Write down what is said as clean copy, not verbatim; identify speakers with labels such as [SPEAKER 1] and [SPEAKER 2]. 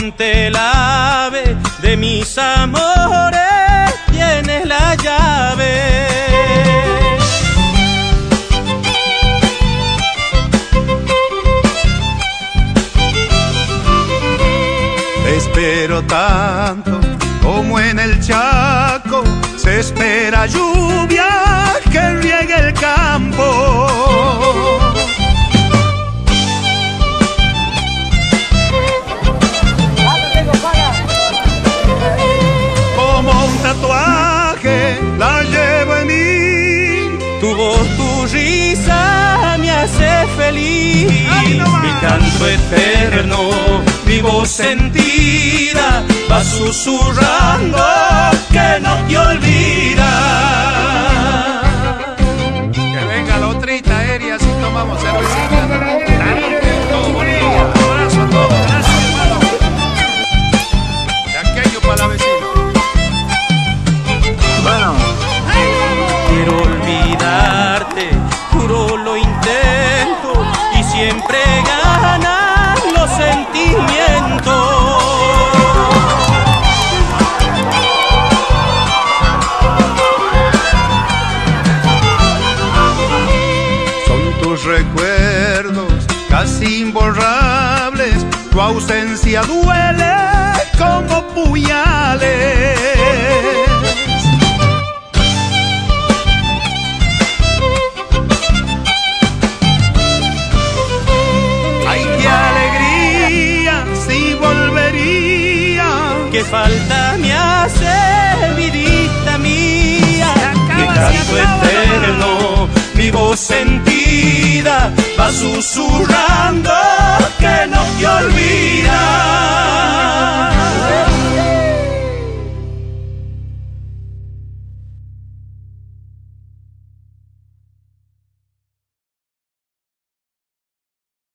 [SPEAKER 1] ponte el ave de mis amores, tienes la llave.
[SPEAKER 2] Te espero tanto como en el Chaco se espera lluvia que riegue el campo. Como un tatuaje la llevo en mí.
[SPEAKER 1] Tu voz, tu risa me hace feliz. Mi canto eterno, mi voz sentida, va susurrando que no te olvida.
[SPEAKER 3] Que venga la otrita aérea si tomamos cervecita. Todo bonito. Un abrazo a todos. Gracias, hermano. De aquello para la vecina.
[SPEAKER 2] Bueno.
[SPEAKER 1] Quiero olvidarte, juro lo intento, y siempre ganan los sentimientos.
[SPEAKER 2] Son tus recuerdos casi imborrables, tu ausencia duele como puñales. Ay, qué alegría si volvería.
[SPEAKER 1] Qué falta me hace, vidita mía. Mi canto eterno, mi voz sentida, va susurrando que no te olvida.